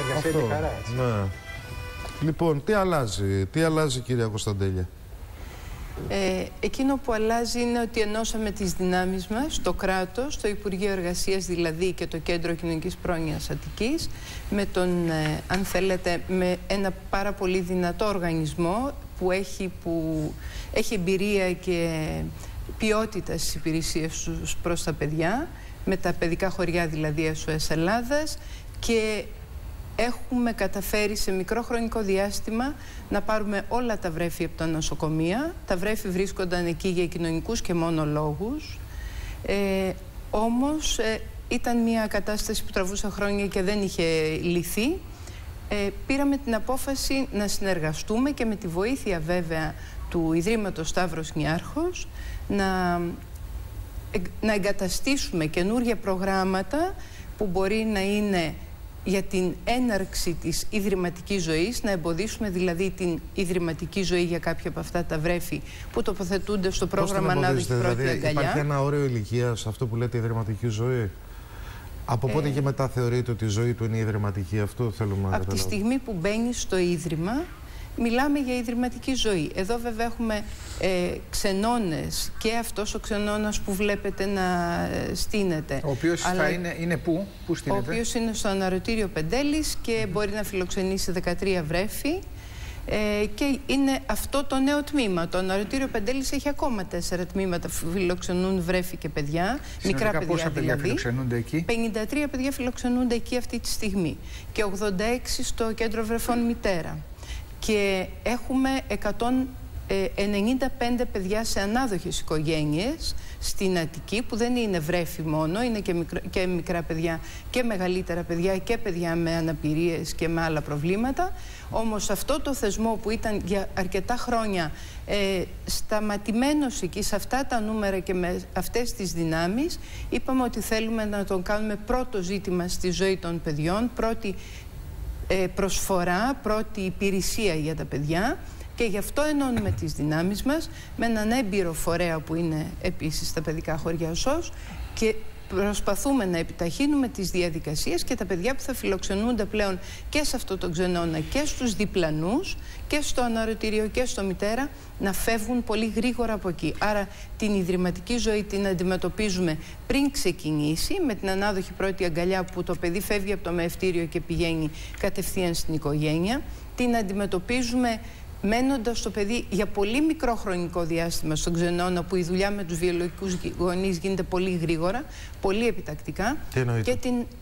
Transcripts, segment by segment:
διαδικασία και χαρά, έτσι. Ναι. Λοιπόν, τι αλλάζει κυρία Κωνσταντέλια? Εκείνο που αλλάζει είναι ότι ενώσαμε τις δυνάμεις μας, το κράτος, το Υπουργείο Εργασίας δηλαδή και το Κέντρο Κοινωνικής Πρόνοιας Αττικής, με τον, αν θέλετε, με ένα πάρα πολύ δυνατό οργανισμό που έχει εμπειρία και ποιότητα στις υπηρεσίες τους προς τα παιδιά, με τα παιδικά χωριά δηλαδή SOS Ελλάδας, και έχουμε καταφέρει σε μικρό χρονικό διάστημα να πάρουμε όλα τα βρέφη από τα νοσοκομεία. Τα βρέφη βρίσκονταν εκεί για κοινωνικούς και μόνο λόγους. Όμως ήταν μια κατάσταση που τραβούσε χρόνια και δεν είχε λυθεί. Πήραμε την απόφαση να συνεργαστούμε και με τη βοήθεια βέβαια του Ιδρύματος Σταύρος Νιάρχος να εγκαταστήσουμε καινούργια προγράμματα που μπορεί να είναι για την έναρξη της ιδρυματικής ζωής, να εμποδίσουμε δηλαδή την ιδρυματική ζωή για κάποια από αυτά τα βρέφη που τοποθετούνται στο πρόγραμμα Ανάδοχη Πρώτη Αγκαλιά. Υπάρχει ένα όριο ηλικίας, αυτό που λέτε ιδρυματική ζωή? Από πότε και μετά θεωρείτε ότι η ζωή του είναι ιδρυματική? Αυτό θέλουμε να καταλάβουμε. Από τη στιγμή που μπαίνει στο ίδρυμα, μιλάμε για ιδρυματική ζωή. Εδώ βέβαια έχουμε ξενώνες, και αυτός ο ξενώνας που βλέπετε να στείνεται. Ο οποίος θα είναι πού στείνεται? Ο οποίος είναι στο Αναρωτήριο Πεντέλης και μπορεί να φιλοξενήσει 13 βρέφη. Και είναι αυτό το νέο τμήμα. Το Αναρωτήριο Πεντέλης έχει ακόμα 4 τμήματα που φιλοξενούν βρέφη και παιδιά. Μικρά παιδιά πόσα παιδιά δηλαδή. Φιλοξενούνται εκεί? 53 παιδιά φιλοξενούνται εκεί αυτή τη στιγμή. Και 86 στο Κέντρο Βρεφών Μητέρα. Και έχουμε 195 παιδιά σε ανάδοχες οικογένειες στην Αττική, που δεν είναι βρέφη μόνο, είναι και μικρά παιδιά και μεγαλύτερα παιδιά και παιδιά με αναπηρίες και με άλλα προβλήματα. Όμως αυτό το θεσμό που ήταν για αρκετά χρόνια σταματημένος εκεί σε αυτά τα νούμερα και με αυτές τις δυνάμεις, είπαμε ότι θέλουμε να τον κάνουμε πρώτο ζήτημα στη ζωή των παιδιών, πρώτη προσφορά, πρώτη υπηρεσία για τα παιδιά, και γι' αυτό ενώνουμε τις δυνάμεις μας με έναν έμπειρο φορέα που είναι επίσης στα παιδικά χωριά ΣΟΣ, και προσπαθούμε να επιταχύνουμε τις διαδικασίες και τα παιδιά που θα φιλοξενούνται πλέον και σε αυτό το ξενώνα και στους διπλανούς και στο αναρωτήριο και στο μητέρα να φεύγουν πολύ γρήγορα από εκεί. Άρα την ιδρυματική ζωή την αντιμετωπίζουμε πριν ξεκινήσει, με την ανάδοχη πρώτη αγκαλιά που το παιδί φεύγει από το μεευτήριο και πηγαίνει κατευθείαν στην οικογένεια. Την αντιμετωπίζουμε μένοντας το παιδί για πολύ μικρό χρονικό διάστημα στον ξενώνα, που η δουλειά με τους βιολογικούς γονείς γίνεται πολύ γρήγορα, πολύ επιτακτικά. Και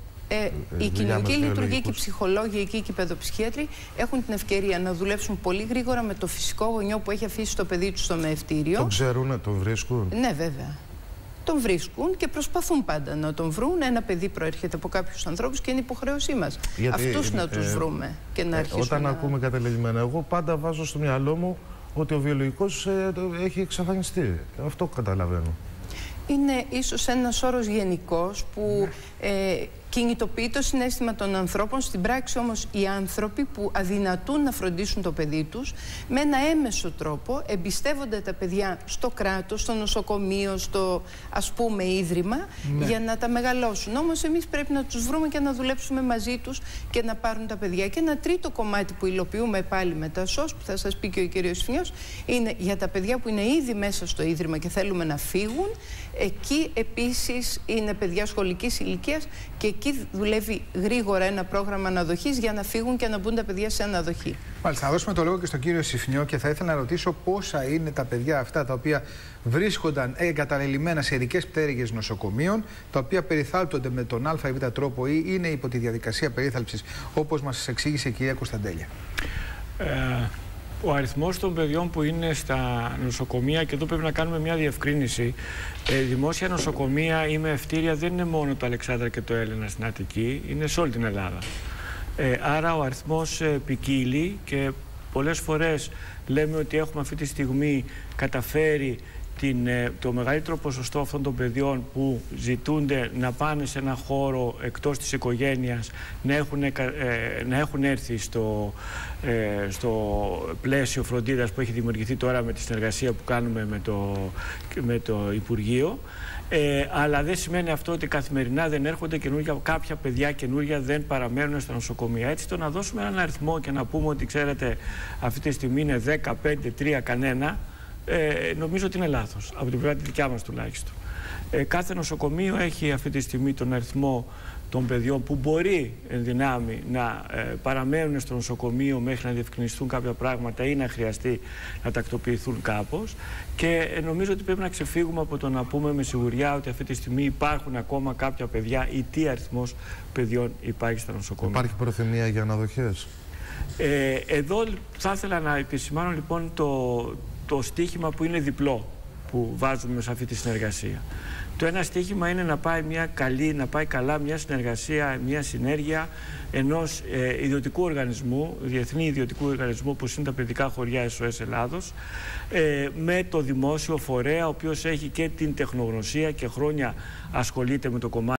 η κοινωνική λειτουργία και οι ψυχολόγοι εκεί και οι παιδοψυχίατροι έχουν την ευκαιρία να δουλέψουν πολύ γρήγορα με το φυσικό γονιό που έχει αφήσει το παιδί του στο μεευτήριο. Τον ξέρουν, τον βρίσκουν? Ναι, βέβαια. Τον βρίσκουν και προσπαθούν πάντα να τον βρουν. Ένα παιδί προέρχεται από κάποιους ανθρώπους και είναι υποχρέωσή μας αυτούς να τους βρούμε και να αρχίσουμε. Όταν ακούμε καταλεγμένα, εγώ πάντα βάζω στο μυαλό μου ότι ο βιολογικός έχει εξαφανιστεί. Αυτό καταλαβαίνω. Είναι ίσως ένας όρος γενικός που κινητοποιεί το συναίσθημα των ανθρώπων. Στην πράξη όμως οι άνθρωποι που αδυνατούν να φροντίσουν το παιδί τους, με ένα έμεσο τρόπο εμπιστεύονται τα παιδιά στο κράτος, στο νοσοκομείο, στο ας πούμε ίδρυμα, για να τα μεγαλώσουν. Όμως εμείς πρέπει να τους βρούμε και να δουλέψουμε μαζί τους και να πάρουν τα παιδιά. Και ένα τρίτο κομμάτι που υλοποιούμε πάλι με τα ΣΟΣ, που θα σας πει και ο κύριος Φινιός, είναι για τα παιδιά που είναι ήδη μέσα στο ίδρυμα και θέλουμε να φύγουν. Εκεί επίσης είναι παιδιά σχολικής ηλικίας και εκεί δουλεύει γρήγορα ένα πρόγραμμα αναδοχής για να φύγουν και να μπουν τα παιδιά σε αναδοχή. Μάλιστα, θα δώσουμε το λόγο και στον κύριο Συφνιό και θα ήθελα να ρωτήσω πόσα είναι τα παιδιά αυτά τα οποία βρίσκονταν εγκαταλελειμμένα σε ειδικές πτέρυγες νοσοκομείων, τα οποία περιθάλπτονται με τον ΑΒ τρόπο ή είναι υπό τη διαδικασία περίθαλψης, όπως μας εξήγησε η κυρία Κωνσταντέλια. Ο αριθμός των παιδιών που είναι στα νοσοκομεία, και εδώ πρέπει να κάνουμε μια διευκρίνηση. Δημόσια νοσοκομεία ή μεευτήρια δεν είναι μόνο το Αλεξάνδρα και το Έλενα στην Αττική, είναι σε όλη την Ελλάδα. Άρα ο αριθμός ποικίλει και πολλές φορές λέμε ότι έχουμε αυτή τη στιγμή καταφέρει το μεγαλύτερο ποσοστό αυτών των παιδιών που ζητούνται να πάνε σε ένα χώρο εκτός της οικογένειας, να έχουν έρθει στο πλαίσιο φροντίδας που έχει δημιουργηθεί τώρα με τη συνεργασία που κάνουμε με το Υπουργείο. Αλλά δεν σημαίνει αυτό ότι καθημερινά δεν έρχονται κάποια παιδιά καινούργια δεν παραμένουν στα νοσοκομεία. Έτσι, το να δώσουμε έναν αριθμό και να πούμε ότι ξέρετε αυτή τη στιγμή είναι 10, 5, 3, κανένα, νομίζω ότι είναι λάθος, από την πλευρά τη δικιά μας τουλάχιστον. Κάθε νοσοκομείο έχει αυτή τη στιγμή τον αριθμό των παιδιών που μπορεί εν δυνάμει να παραμένουν στο νοσοκομείο μέχρι να διευκρινιστούν κάποια πράγματα ή να χρειαστεί να τακτοποιηθούν κάπως, και νομίζω ότι πρέπει να ξεφύγουμε από το να πούμε με σιγουριά ότι αυτή τη στιγμή υπάρχουν ακόμα κάποια παιδιά ή τι αριθμός παιδιών υπάρχει στα νοσοκομεία. Υπάρχει προθυμία για αναδοχές? Εδώ θα ήθελα να επισημάνω λοιπόν το στίχημα που είναι διπλό που βάζουμε σε αυτή τη συνεργασία. Το ένα στίχημα είναι να πάει καλά μια συνεργασία, μια συνέργεια ενός ιδιωτικού οργανισμού, διεθνή ιδιωτικού οργανισμού που είναι τα παιδικά χωριά SOS Ελλάδος, με το δημόσιο φορέα, ο οποίος έχει και την τεχνογνωσία και χρόνια ασχολείται με το κομμάτι